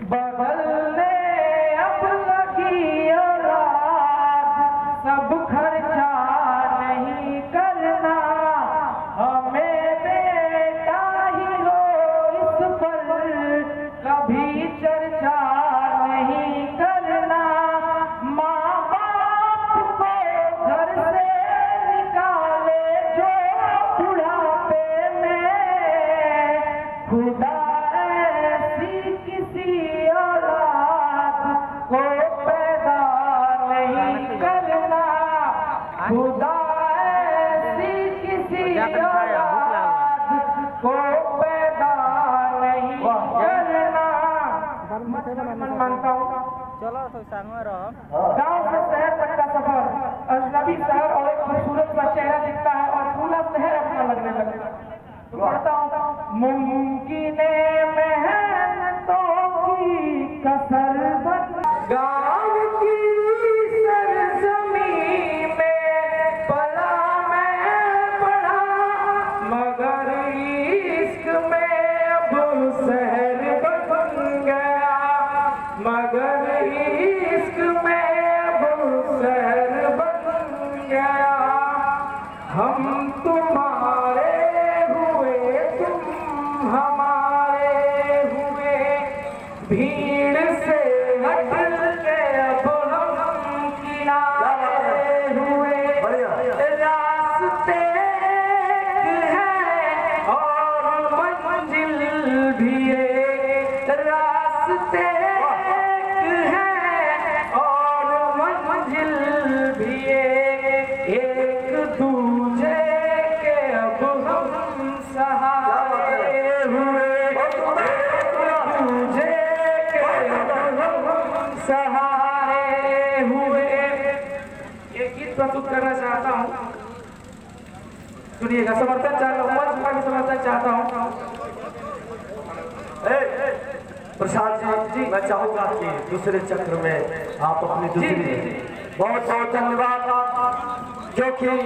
बदलने अब लगी औलाद, सब खर्चा नहीं करना, हमें बेटा ही हो इस पर कभी चर्चा नहीं करना। माँ बाप को घर से निकाले जो बुढ़ापे में, खुदा ऐसी किसी औलाद को पैदा नहीं करना, खुदा ऐसी किसी औलाद को पैदा नहीं करना। मन मानता हूँ चलो संग में रहो। गांव से शहर तक का सफर, अजनबी शहर और एक खूबसूरत सा चेहरा दिखता है और पूरा शहर अपना लगने लगता है। तो पढ़ता हूँ, मुमकिन मेहनतों की कसर बन गाँव की सरजमी में पला मैं पढ़ा, मगर इश्क में अब शहर बन गया, मगर इश्क में अब शहर बन गया। हम तुम्हारे हुए तुम हमारे हुए, भीड़ से हट के अब हम किनारे हुए। रास्ते हैं और मंजिल भी एक, रास्ते हैं और मंजिल भी एक दूजे के अब हम सहारे हुए, दूजे के अब हम सहारे हुए। एक गीत प्रस्तुत करना चाहता हूँ, सुनिएगा। समर्थन चाहता हूँ। प्रसाद जी, मैं चाहूंगा कि दूसरे चक्र में आप अपनी दूसरी बहुत बहुत धन्यवाद, जो कि